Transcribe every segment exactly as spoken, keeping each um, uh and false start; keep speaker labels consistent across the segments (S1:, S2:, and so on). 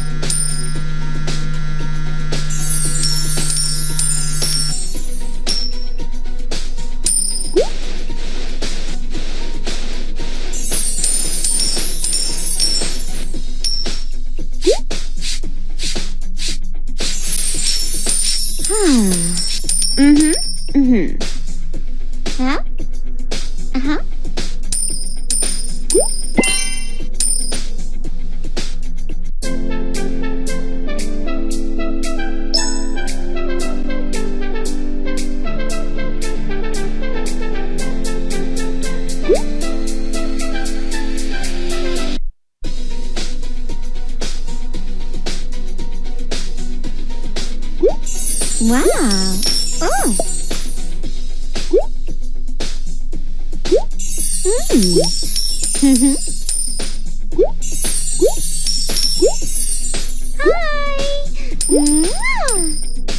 S1: Mm-hmm. Mm-hmm. Huh? Uh-huh. Wow. Oh. Mm. Mhm. Hi. Mwah.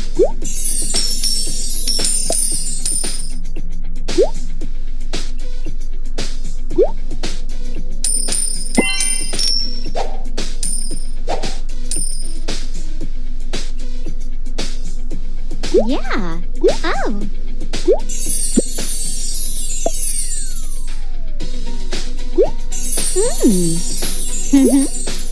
S1: Yeah. Oh. Mm. Mhm.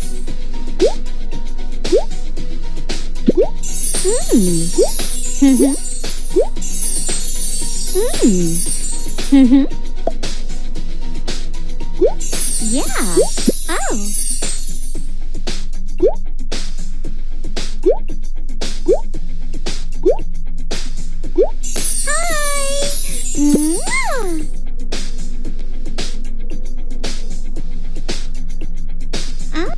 S1: Mm. Mhm. Mm. Mhm. Yeah. Oh. Mwah. Ah.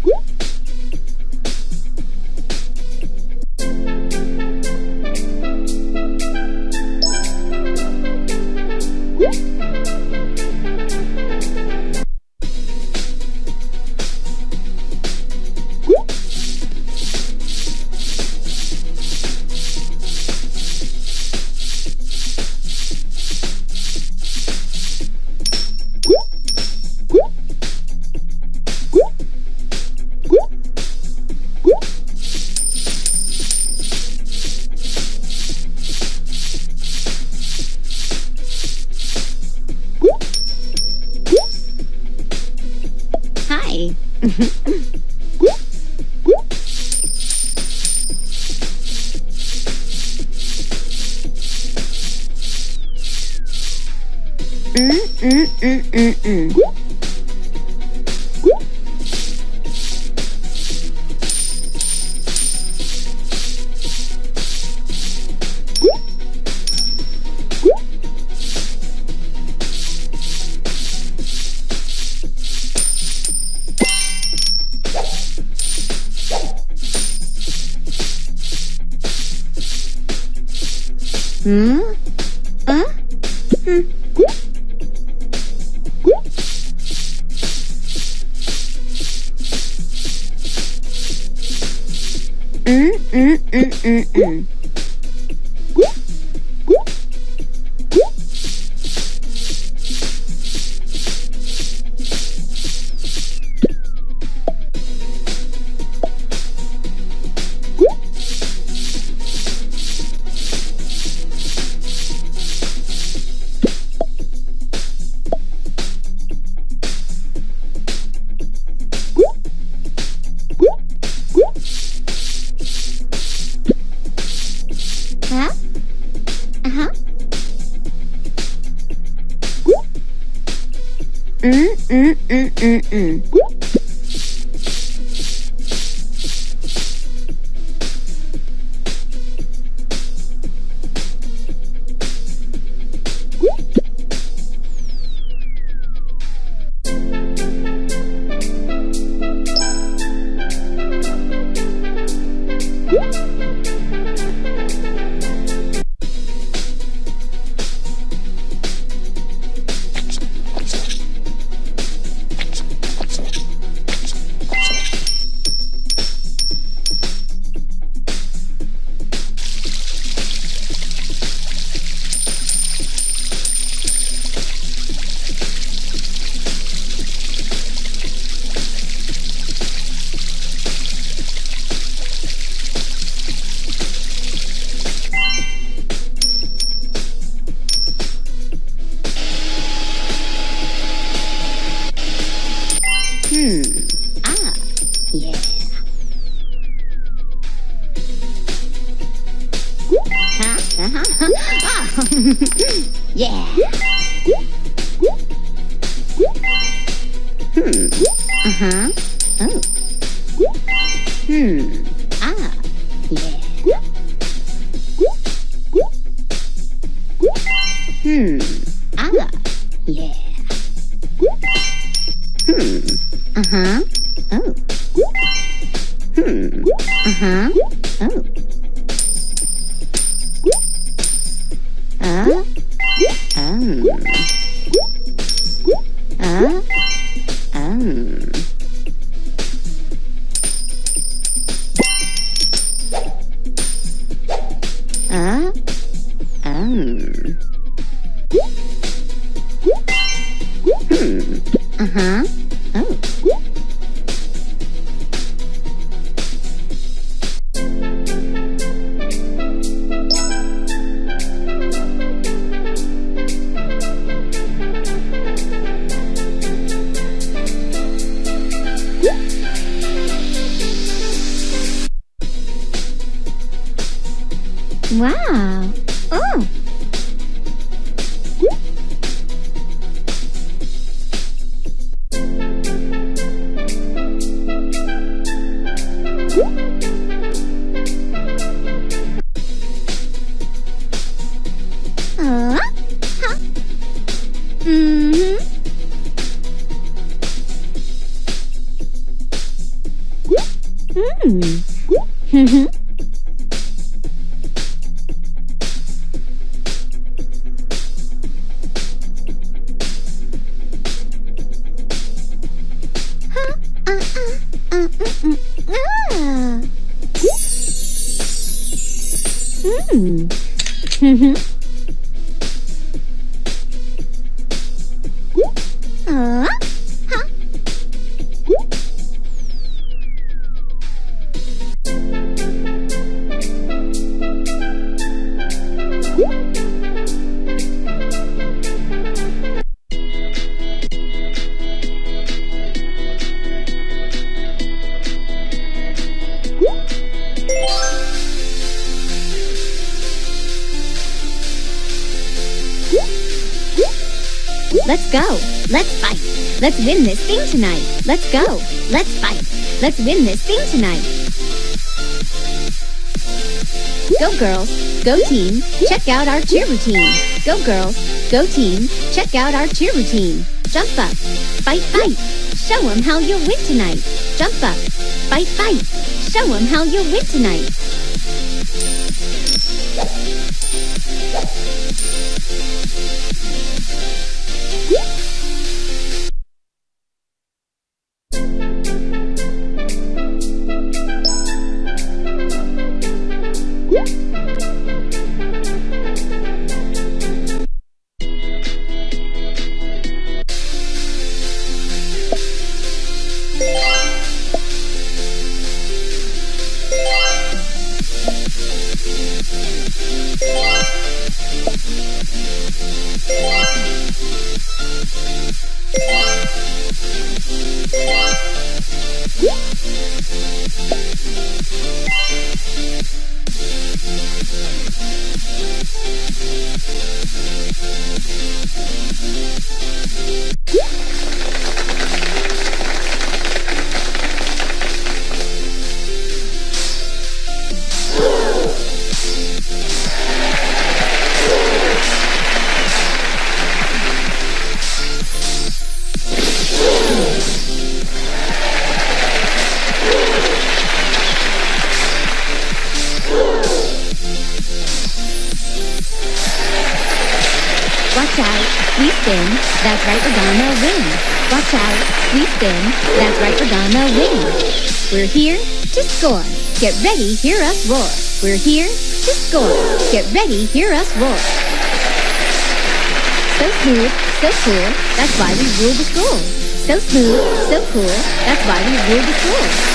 S1: Hi. Mm, mm, mm, mm, mm. Hmm? Huh? Hmm. Mm, mm, mm, mm, mm. Huh? Uh-huh. Mm, mm, mm, mm, mm. Yeah. Hmm. Uh-huh. Oh. Hmm. Ah. Yeah. Hmm. Ah. Yeah. Hmm. Uh-huh. Oh. Hmm. Uh-huh. Oh. Uh. Um. Uh. Um. Uh. Um. Hmm. Uh-huh. Oh. Wow. Oh. Uh, huh. Mm-hmm. Mm. Mm-hmm. Huh? Uh, uh, uh, mm, mm. Ah. Mm. Mm-hmm. Uh, huh? Let's go. Let's fight. Let's win this thing tonight. Let's go. Let's fight. Let's win this thing tonight. Go girls. Go team. Check out our cheer routine. Go girls. Go team. Check out our cheer routine. Jump up. Fight, fight. Show them how you'll win tonight. Jump up. Fight, fight. Show them how you'll win tonight. Watch out, we spin, that's right, we're gonna win. Watch out, we spin, that's right, we're gonna win. We're here to score, get ready, hear us roar. We're here to score, get ready, hear us roar. So smooth, so cool, that's why we rule the school. So smooth, so cool, that's why we rule the school.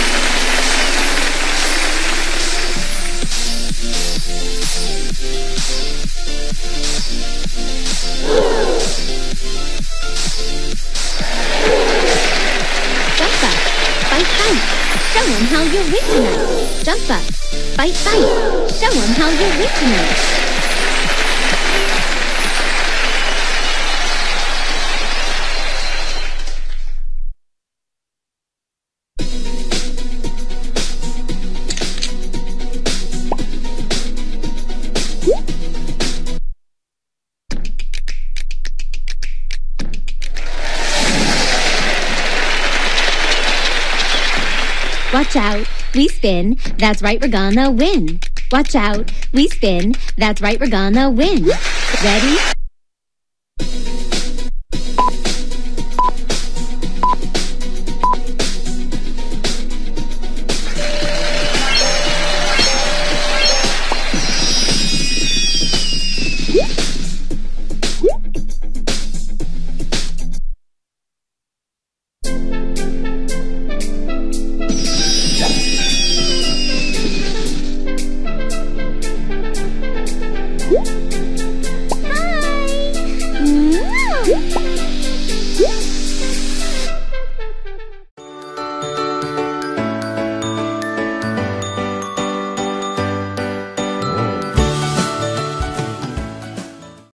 S1: Jump up, fight, fight, show them how you'll win tonight. Jump up, fight, fight, show them how you'll win tonight. out, we spin. That's right, we're gonna win. Watch out, we spin. That's right, we're gonna win. Ready?